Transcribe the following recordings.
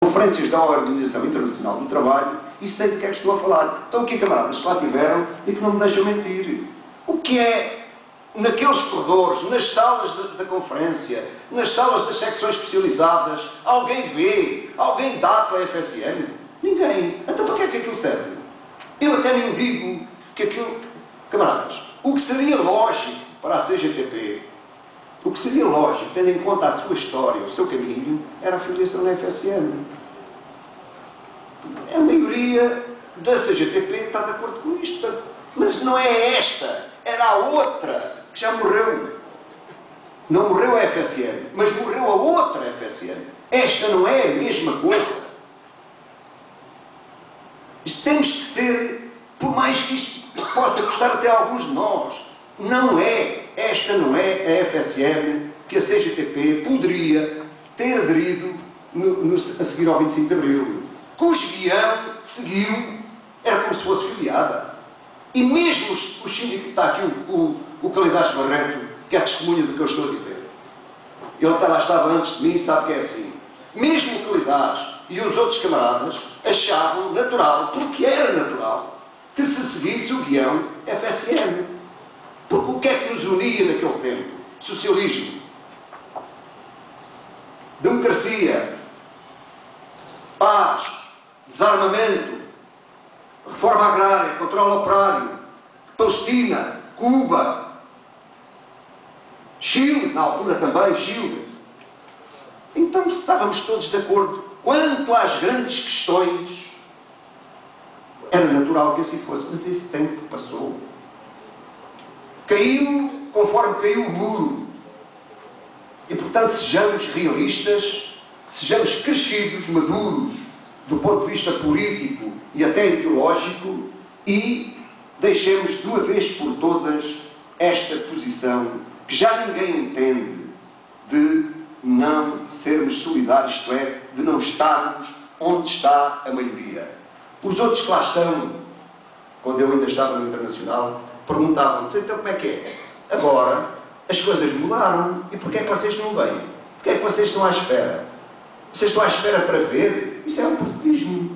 conferências da Organização Internacional do Trabalho e sei do que é que estou a falar. Então aqui camaradas que lá tiveram e que não me deixam mentir. O que é, naqueles corredores, nas salas da conferência, nas salas das secções especializadas, alguém vê, alguém dá para a FSM? Ninguém. Então para que é que aquilo serve? Eu até nem digo que aquilo... Camaradas, o que seria lógico para a CGTP, o que seria lógico, tendo em conta a sua história, o seu caminho, era a filiação na FSM. A maioria da CGTP está de acordo com isto. Mas não é esta, era a outra, que já morreu. Não morreu a FSM, mas morreu a outra FSM. Esta não é a mesma coisa. Isto temos que ser, por mais que isto possa custar até a alguns de nós, não é, esta não é a FSM que a CGTP poderia ter aderido a seguir ao 25 de Abril. Cujo guião seguiu, era como se fosse filiada. E mesmo os síndicos, está aqui o Calidares Barreto, que é testemunha do que eu estou a dizer. Ele até lá estava antes de mim e sabe que é assim. Mesmo o Calidares e os outros camaradas achavam natural, porque era natural, que se seguisse o guião FSM. Porque o que é que nos unia naquele tempo? Socialismo, democracia, paz, desarmamento, reforma agrária, controle operário, Palestina, Cuba, Chile, na altura também, Chile. Então, se estávamos todos de acordo quanto às grandes questões, era natural que assim fosse. Mas esse tempo passou. Caiu conforme caiu o muro. E, portanto, sejamos realistas, sejamos crescidos, maduros, do ponto de vista político e até ideológico, e deixemos de uma vez por todas esta posição que já ninguém entende de não sermos solidários, isto é, de não estarmos onde está a maioria. Os outros que lá estão, quando eu ainda estava no Internacional, perguntavam-se, então como é que é? Agora as coisas mudaram, e porquê é que vocês não vêm? Porquê é que vocês estão à espera? Vocês estão à espera para ver? Isso é o portuguismo.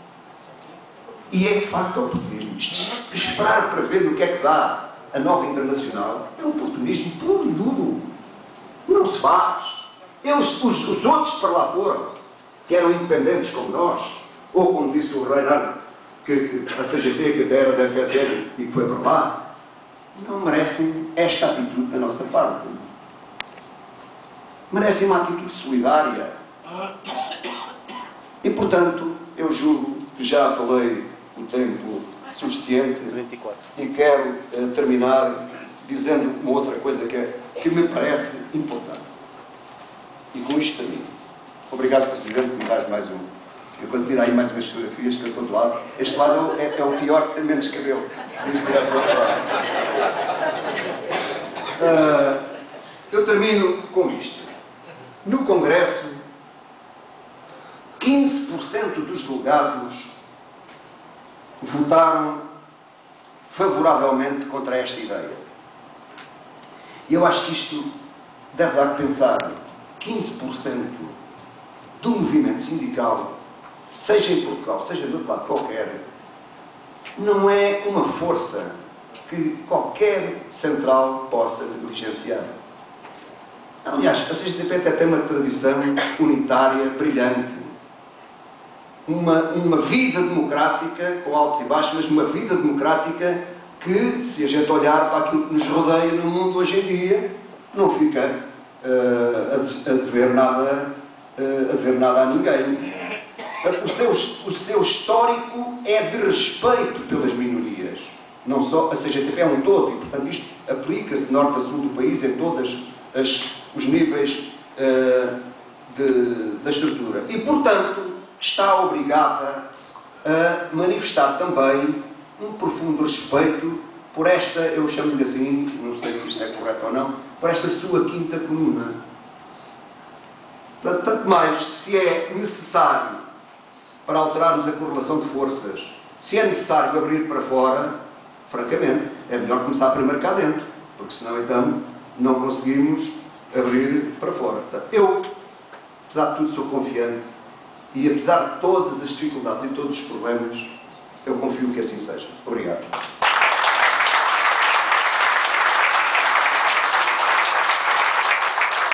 E é de facto o oportunismo. Esperar para ver no que é que dá a nova Internacional é um oportunismo puro e duro. Não se faz. Eles, os outros para lá foram, que eram independentes como nós, ou como disse o Reinhard, que a CGT, que até era da FSM e que foi para lá, não merecem esta atitude da nossa parte. Merecem uma atitude solidária. E, portanto, eu julgo que já falei o tempo suficiente e quero terminar dizendo uma outra coisa que me parece importante. E com isto termino. Obrigado, Presidente, por me dar mais um. Eu, quando tirar aí mais umas fotografias, que eu estou de lado, este lado é o pior, que tem menos cabelo. Eu termino com isto. No Congresso, 15% dos delegados votaram favoravelmente contra esta ideia. E eu acho que isto deve dar a pensar. 15% do movimento sindical, seja em Portugal, seja de outro lado qualquer, não é uma força que qualquer central possa negligenciar. Aliás, a CGTP até tem uma tradição unitária, brilhante. Uma vida democrática, com altos e baixos, mas uma vida democrática que, se a gente olhar para aquilo que nos rodeia no mundo hoje em dia, não fica a dever nada a ninguém. O seu histórico é de respeito pelas minorias. Não só a CGTP é um todo, e portanto isto aplica-se de norte a sul do país em todos os níveis da estrutura. E portanto está obrigada a manifestar também um profundo respeito por esta, eu chamo-lhe assim, não sei se isto é correto ou não, por esta sua quinta coluna. Tanto mais que se é necessário, para alterarmos a correlação de forças, se é necessário abrir para fora, francamente, é melhor começar primeiro cá dentro, porque senão então não conseguimos abrir para fora. Eu, apesar de tudo, sou confiante E apesar de todas as dificuldades e todos os problemas, eu confio que assim seja. Obrigado.